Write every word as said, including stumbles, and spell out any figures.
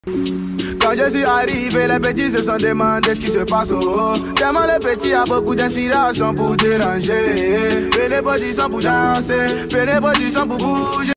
Quand je suis arrivé, les petits se sont demandé ce qui se passe. Oh, tellement les petits a beaucoup d'inspiration pour déranger. Fais les positions pour danser, fais les positions pour bouger.